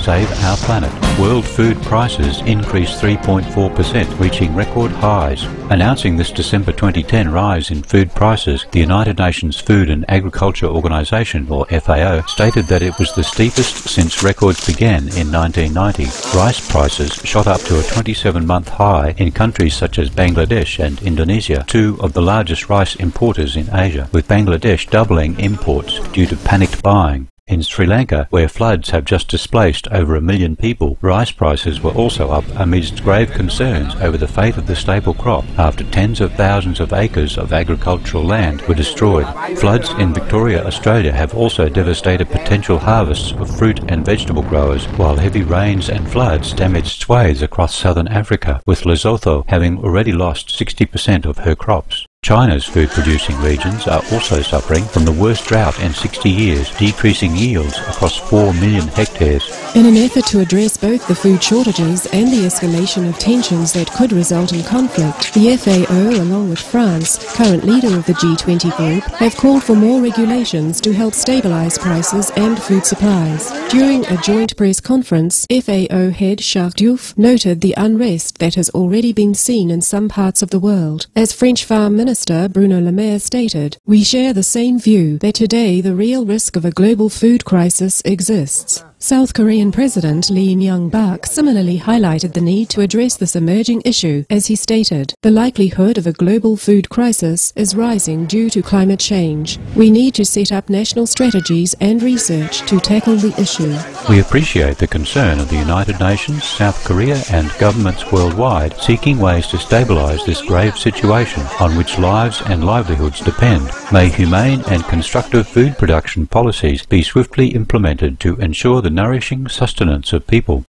save our planet. World food prices increased 3.4%, reaching record highs. Announcing this December 2010 rise in food prices, the United Nations Food and Agriculture Organization, or FAO, stated that it was the steepest since records began in 1990. Rice prices shot up to a 27-month high in countries such as Bangladesh and Indonesia, two of the largest rice importers in Asia, with Bangladesh doubling imports due to panicked buying. In Sri Lanka, where floods have just displaced over 1 million people, rice prices were also up amidst grave concerns over the fate of the staple crop after tens of thousands of acres of agricultural land were destroyed. Floods in Victoria, Australia have also devastated potential harvests of fruit and vegetable growers, while heavy rains and floods damaged swathes across southern Africa, with Lesotho having already lost 60% of her crops. China's food-producing regions are also suffering from the worst drought in 60 years, decreasing yields across 4 million hectares. In an effort to address both the food shortages and the escalation of tensions that could result in conflict, the FAO, along with France, current leader of the G20 group, have called for more regulations to help stabilize prices and food supplies. During a joint press conference, FAO head Jacques Diouf noted the unrest that has already been seen in some parts of the world. As French Farm Minister Bruno Le Maire stated, "We share the same view that today the real risk of a global food crisis exists." South Korean President Lee Myung-bak similarly highlighted the need to address this emerging issue as he stated, "The likelihood of a global food crisis is rising due to climate change. We need to set up national strategies and research to tackle the issue." We appreciate the concern of the United Nations, South Korea and governments worldwide seeking ways to stabilize this grave situation on which lives and livelihoods depend. May humane and constructive food production policies be swiftly implemented to ensure the nourishing sustenance of people.